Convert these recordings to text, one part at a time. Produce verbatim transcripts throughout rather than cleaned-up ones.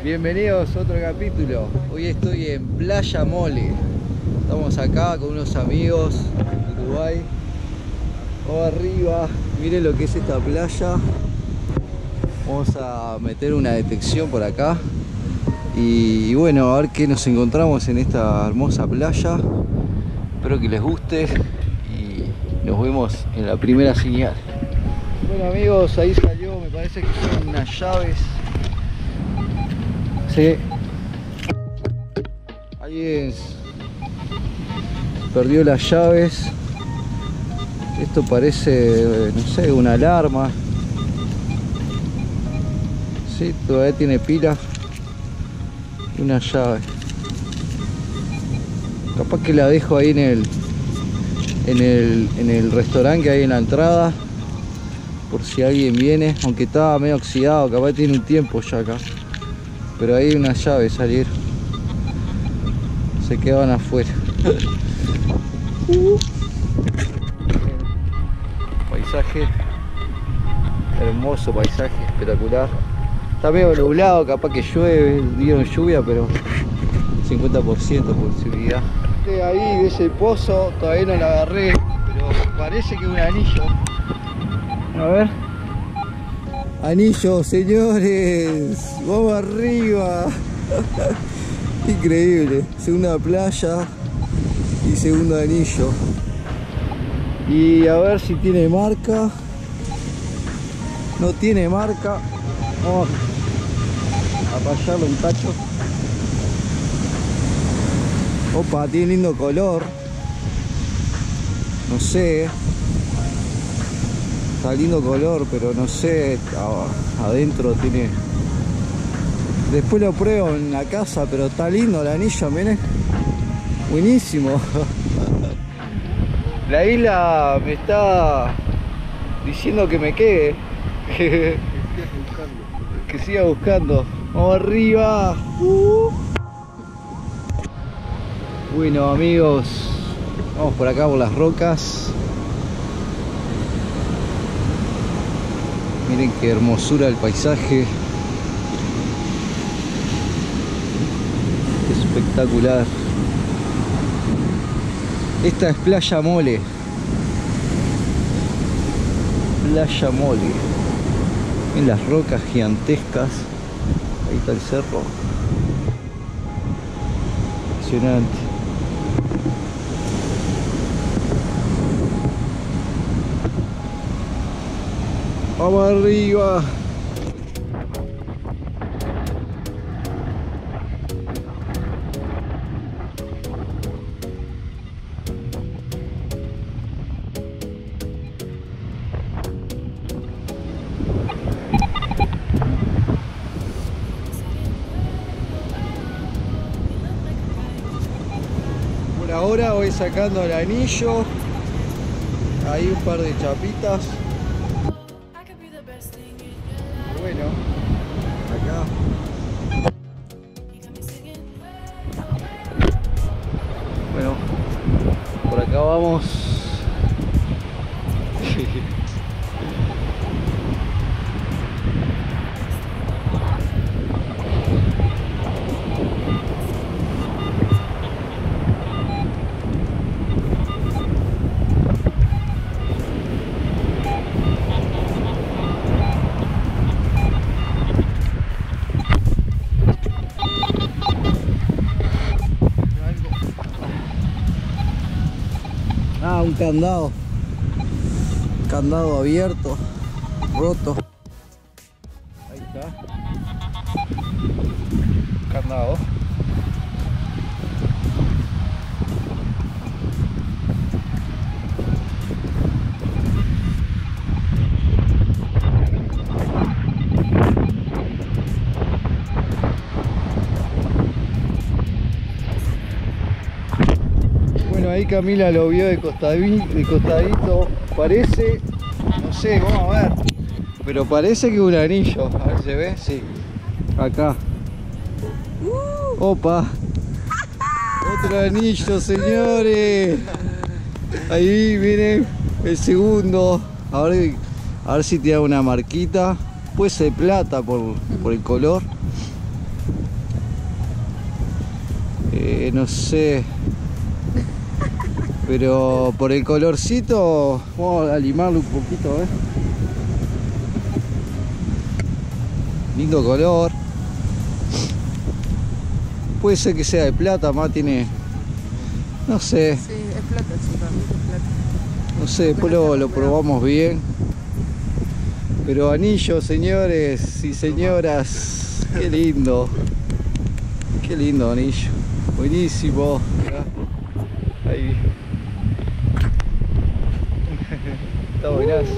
Bienvenidos a otro capítulo. Hoy estoy en Playa Mole. Estamos acá con unos amigos de Uruguay. Vamos arriba. Miren lo que es esta playa. Vamos a meter una detección por acá. Y bueno, a ver qué nos encontramos en esta hermosa playa. Espero que les guste. Y nos vemos en la primera señal. Bueno amigos, ahí salió, me parece que son unas llaves. Sí. Alguien perdió las llaves. Esto parece, no sé, una alarma. Sí, todavía tiene pila. Y una llave. Capaz que la dejo ahí en el, en el, en el restaurante que hay en la entrada. Por si alguien viene, aunque está medio oxidado, capaz tiene un tiempo ya acá. Pero ahí una llave salir. Se quedaban afuera. uh. Paisaje. Hermoso paisaje, espectacular. Está medio nublado, capaz que llueve, dieron lluvia, pero cincuenta por ciento posibilidad. Ahí de ese pozo, todavía no la agarré, pero parece que es un anillo. A ver. Anillo, señores. Vamos arriba. Increíble. Segunda playa y segundo anillo. Y a ver si tiene marca. No tiene marca. Vamos a rayarlo un tacho. Opa, tiene lindo color. No sé. Está lindo color, pero no sé, adentro tiene... Después lo pruebo en la casa, pero está lindo el anillo, miren. Buenísimo. La isla me está diciendo que me quede. Que siga buscando. Vamos arriba. Uh. Bueno amigos, vamos por acá por las rocas. Miren qué hermosura el paisaje. Espectacular. Esta es Playa Mole. Playa Mole. En las rocas gigantescas. Ahí está el cerro. Impresionante. Vamos arriba. Por ahora voy sacando el anillo. Hay un par de chapitas. Bueno, acá. Bueno, por acá vamos. Ah, un candado. Candado abierto, roto. Ahí está. Candado. Bueno, ahí Camila lo vio de costadito, de costadito. Parece, no sé, vamos a ver. Pero parece que es un anillo. A ver, ¿se ve? Sí. Acá. Opa. Otro anillo, señores. Ahí, miren. El segundo. A ver, a ver si tiene una marquita. Puede ser plata por, por el color. Eh, no sé. Pero por el colorcito, vamos a limarlo un poquito, ¿eh? Lindo color. Puede ser que sea de plata, más tiene... No sé. Sí, es plata, sí, para mí es plata. No sé, después lo, lo probamos bien. Pero anillo, señores y señoras. Qué lindo. Qué lindo anillo. Buenísimo. Ahí. Está buenazo.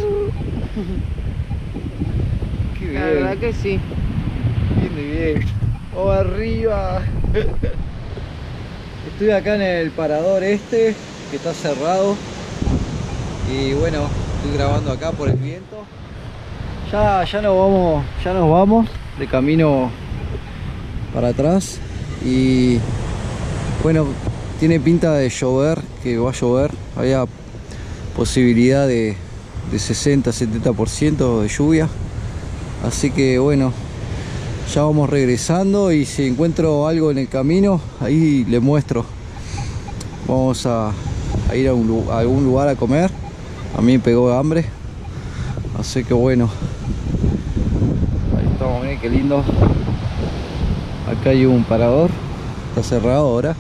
Qué bien. La verdad que sí. Bien de bien. Vamos arriba. Estoy acá en el parador este, que está cerrado. Y bueno, estoy grabando acá por el viento. Ya, ya nos vamos, ya nos vamos de camino para atrás. Y bueno, tiene pinta de llover, que va a llover. Había posibilidad de, de sesenta a setenta por ciento de lluvia. Así que bueno, ya vamos regresando y si encuentro algo en el camino, ahí le muestro. Vamos a, a ir a, un, a algún lugar a comer. A mí me pegó hambre. Así que bueno. Ahí estamos, miren qué lindo. Acá hay un parador. Está cerrado ahora.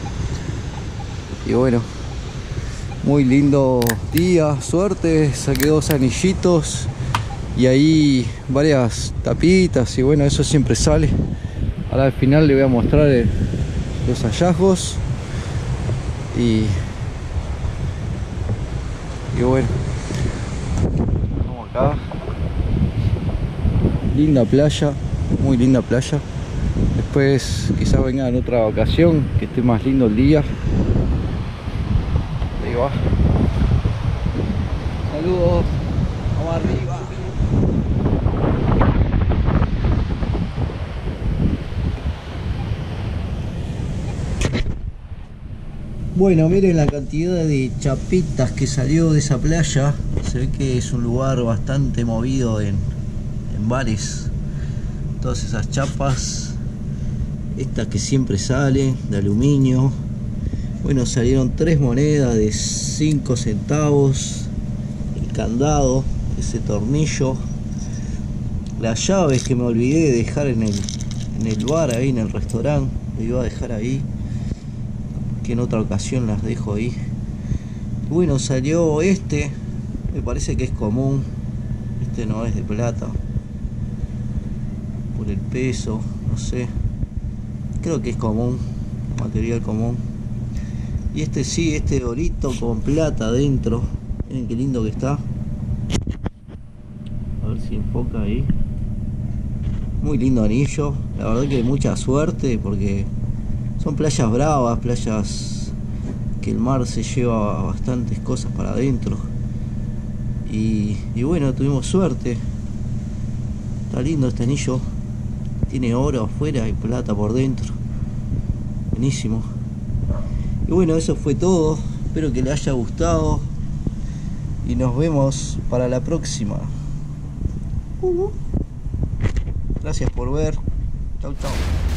Y bueno, muy lindo día, suerte. Saqué dos anillitos. Y ahí varias tapitas. Y bueno, eso siempre sale. Ahora al final le voy a mostrar el, los hallazgos. Y, y bueno, vamos acá. Linda playa, muy linda playa. Después quizás venga en otra ocasión, que esté más lindo el día. Ahí va. Saludos, vamos arriba. Bueno, miren la cantidad de chapitas que salió de esa playa. Se ve que es un lugar bastante movido en, en bares. Todas esas chapas. Estas que siempre salen, de aluminio. Bueno, salieron tres monedas de cinco centavos. El candado, ese tornillo. Las llaves que me olvidé de dejar en el, en el bar, ahí en el restaurante. Lo iba a dejar ahí. Que en otra ocasión las dejo ahí. Bueno, salió este. Me parece que es común. Este no es de plata. Por el peso, no sé. Creo que es común. Material común. Y este sí, este dorito con plata adentro. Miren qué lindo que está. A ver si enfoca ahí. Muy lindo anillo. La verdad que mucha suerte porque son playas bravas, playas que el mar se lleva bastantes cosas para adentro. Y, y bueno, tuvimos suerte. Está lindo este anillo. Tiene oro afuera y plata por dentro. Buenísimo. Y bueno, eso fue todo. Espero que les haya gustado. Y nos vemos para la próxima. Uh-huh. Gracias por ver. Chau, chau.